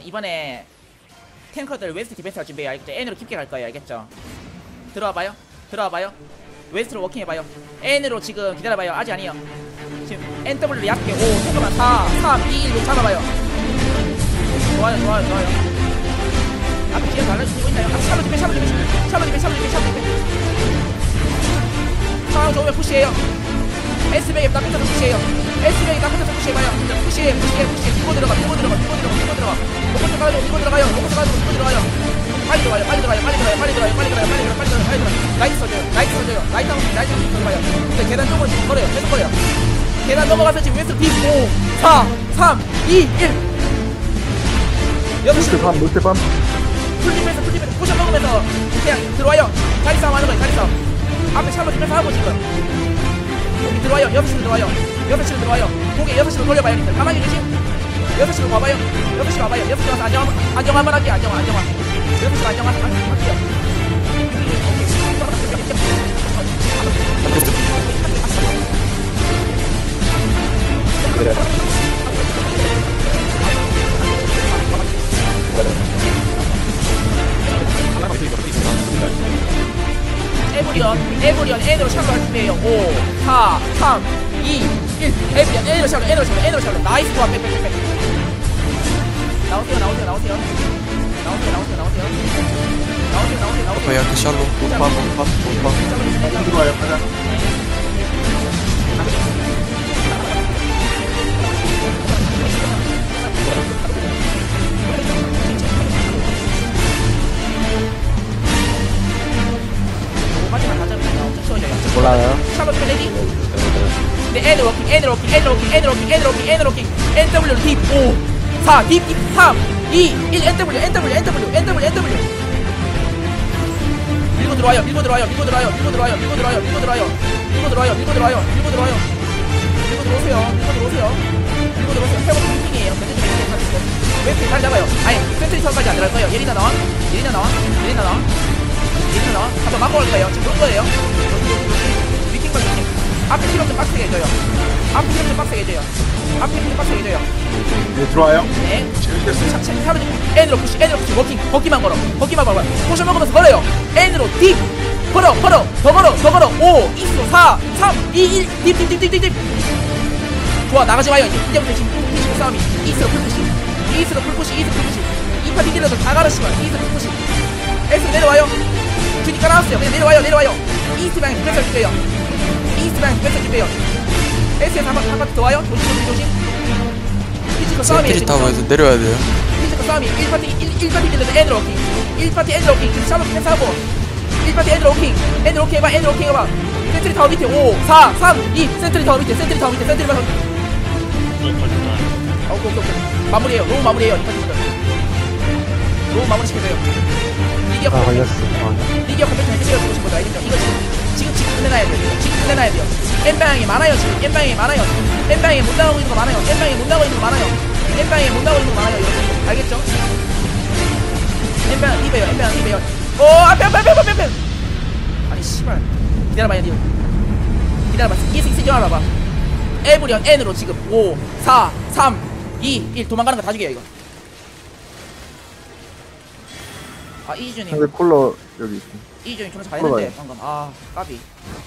이번에 탱커들 웨스트 디펜스 할 준비해요. 알겠죠? N으로 깊게 갈 거예요. 알겠죠? 들어와봐요. 들어와봐요. 웨스트로 워킹해봐요. N으로 지금 기다려봐요. 아직 아니에요. 지금 NW를 얕게 5 잠깐만 4 3 2 1로 잡아봐요. 좋아요 좋아요 좋아요. 앞에 뒤에 달라지고 있나요? 앞에 샤로 디펜 샤로 디펜 샤로 디펜 샤로 디펜 샤로 디펜 상황 좋으면 푸시해요. S백에 딱 붙어서 푸시해요. S백에 딱 붙어서 푸시해봐요. 푸시해 밀고 들어가 밀고 들어가 밀고 들어가 밀고 들어가 로봇 가가지고 밀고 들어가요. 로봇 가가지고 밀고 들어가요. 빨리 들어가요 빨리 들어가요 빨리 들어가요 빨리 들어가요 빨리 들어가요 빨리 들어가요 빨리 들어가요 빨리 들어가요. 라이트 써줘요 라이트 써줘요 라이트 하고 들어가요. 근데 계단 쪽으로 지금 걸어요. 계속 걸어요. 계단 넘어가서 지금 웨스트 딥 5 4 3 2 1 6시 물대밤 풀리면서 포션 먹으면서 그냥 들어와요. 자리 싸움 하는 거예요. 자리 싸움 앞에 샬롯 디펜스 하고 지금 여기 들어와요. 6시로 들어와요. 6시로 들어와요. 고개 6시로 돌려봐요. 님들 가만히 계시 6시로 와봐요. 6시로 와봐요. 6시로 와서 안정 한번 할게요. 안정 6시로 안정 할게요. 에브리언 N으로 샬롯 할 준비해요. 5 4 3 2 1 에브리언 N으로 샬롯 나이스 좋아. 빽빽빽 나오세요. 거야 그 샬로 못봐 들어와요 가자 몰라요. 샬롯 레디. 네, N으로 워킹. NW로 딥 5 4 딥 3 2 1 NW 밀고 들어와요. 밀고 들어오세요. 회복 미팅이에요. 왜 잘 잡아요? 아니 센트리 선까지 안 들어갈 거예요. 예리나 나와. 한번 막고 갈 거예요. 지금 볼 거예요. 미팅. 앞에 실험 좀 빡세게 해줘요. 네 들어와요 네. N으로 푸시 워킹 걷기만 걸어 포션 먹으면서 걸어요. N으로 딥 걸어 더 걸어 5 2 4 3 2 1 딥 좋아. 나가지 마요. 이제부터 지금 푸시 싸움이 이스로 풀푸시 이 파티 딜러들 다 가르치면 이스로 풀푸시 S 내려와요. 주니까 나왔어요. 그냥 내려와요. 이스트 방향 디펜스 준비해요. S에서 한 바퀴 더 와요. 조심. 피지컬 싸움이에요. 센트리 타워에서 내려야 돼요. 피지컬 싸움이 1파티 딜러들 N으로 워킹. 1파티 N으로 워킹. 지금 샬롯 디펜스 하고 1파티 N으로 워킹 해봐. 센트리 타워 밑에 5 4 3 2 센트리 타워 밑에 오케이. 마무리해요. 로우 마무리해요. 이 파티분들 로우 마무리 시켜줘요. 리기어 컴퓨터 해주세요. 보신 거죠. 알겠죠? 이거 지금 끝내놔야 돼요. N방향이 많아요. 지금 N방향이 못 나가고 있는 거 많아요. 여러분 알겠죠? N방향 입에요. 오 앞에 아니 씨발 기다려봐요. 이스 알아봐. 에브리언 N으로 지금 5 4 3 2 1 도망가는 거 다 죽여요 이거. 이준이 상대 콜러 여기 있어 존나 잘했는데 방금 까비.